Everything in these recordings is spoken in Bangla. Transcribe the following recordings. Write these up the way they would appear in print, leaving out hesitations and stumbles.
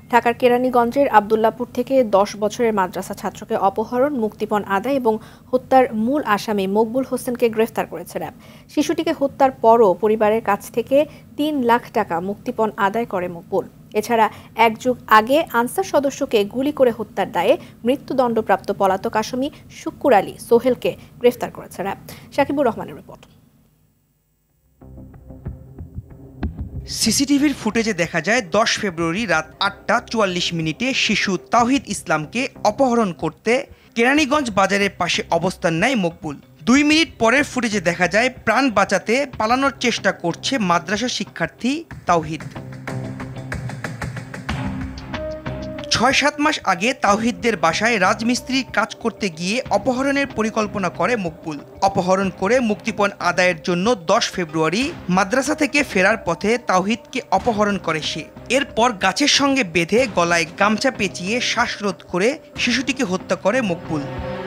ঢাকার কেরানীগঞ্জের আব্দুল্লাহপুর থেকে 10 বছরের মাদ্রাসা ছাত্রকে অপহরণ, মুক্তিপণ আদায় এবং হত্যার মূল আসামি মকবুল হোসেনকে গ্রেফতার করেছে র্যাব। শিশুটিকে হত্যার পরও পরিবারের কাছ থেকে 3 লাখ টাকা মুক্তিপণ আদায় করে মকবুল। এছাড়া এক যুগ আগে আনসার সদস্যকে গুলি করে হত্যার দায়ে মৃত্যুদণ্ডপ্রাপ্ত পলাতক আসামি শুক্কুর আলী সোহেলকে গ্রেফতার করেছে র্যাব। শাকিবুর রহমানের রিপোর্ট। সিসিটিভির ফুটেজে দেখা যায় 10 ফেব্রুয়ারি রাত 8:44 শিশু তাওহিদ ইসলামকে অপহরণ করতে কেরানীগঞ্জ বাজারের পাশে অবস্থান নেয় মকবুল। 2 মিনিট পরের ফুটেজে দেখা যায় প্রাণ বাঁচাতে পালানোর চেষ্টা করছে মাদ্রাসা শিক্ষার্থী তাওহিদ। 6-7 মাস আগে তাওহিদদের বাসায় রাজমিস্ত্রির কাজ করতে গিয়ে অপহরণের পরিকল্পনা করে মকবুল। অপহরণ করে মুক্তিপণ আদায়ের জন্য 10 ফেব্রুয়ারি মাদ্রাসা থেকে ফেরার পথে তাওহিদকে অপহরণ করে সে। এরপর গাছের সঙ্গে বেঁধে গলায় গামছা পেঁচিয়ে শ্বাসরোধ করে শিশুটিকে হত্যা করে মকবুল।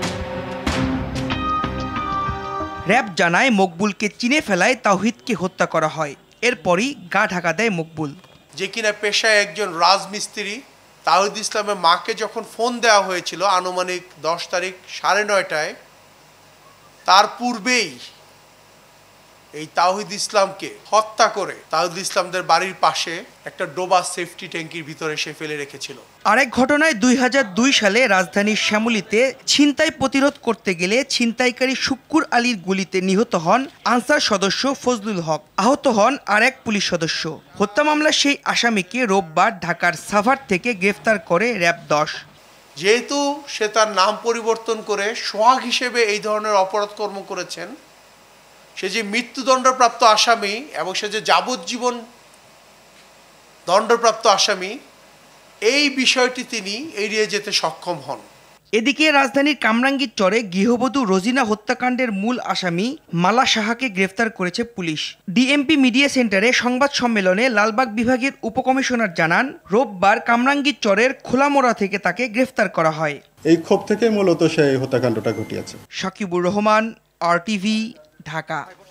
র্যাব জানায় মকবুলকে চিনে ফেলায় তাওহিদকে হত্যা করা হয়। এরপরই গা ঢাকা দেয় মকবুল, যে কিনা পেশায় একজন রাজমিস্ত্রি। তাওহিদ ইসলামের মাকে যখন ফোন দেওয়া হয়েছিল আনুমানিক 10 তারিখ 9:30টায়, তার পূর্বেই এই তাওহিদ ইসলামকে হত্যা করে তাওহিদ ইসলামদের বাড়ির পাশে একটা ডোবা সেফটি ট্যাঙ্কির ভিতরে সে ফেলে রেখেছিল। আরেক ঘটনায় 2002 সালে রাজধানীর শ্যামলীতে ছিনতাই প্রতিরোধ করতে গেলে ছিনতাইকারী শুক্কুর আলীর গুলিতে নিহত হন আনসার সদস্য ফজলুল হক। আহত হন আরেক পুলিশ সদস্য। হত্যা মামলার সেই আসামিকে রোববার ঢাকার সাভার থেকে গ্রেফতার করে র্যাব 10। যেহেতু সে তার নাম পরিবর্তন করে সোহাগ হিসেবে এই ধরনের অপরাধ কর্ম করেছেন, সে যে মৃত্যুদণ্ডপ্রাপ্ত আসামি এবং সে যে যাবজ্জীবন দণ্ডপ্রাপ্ত আসামি, এই বিষয়টি তিনি এড়িয়ে যেতে সক্ষম হন। এদিকে রাজধানীর কামরাঙ্গীর চরে গৃহবধূ রোজিনা হত্যাকাণ্ডের মূল আসামি মালা সাহাকে গ্রেফতার করেছে পুলিশ। ডিএমপি মিডিয়া সেন্টারে সংবাদ সম্মেলনে লালবাগ বিভাগের উপকমিশনার জানান, রোববার কামরাঙ্গীর চরের খোলামোড়া থেকে তাকে গ্রেফতার করা হয়। এই ক্ষোভ থেকে মূলত সেই হত্যাকাণ্ডটা ঘটিয়েছে। শাকিবুর রহমান, RTV, ঢাকা।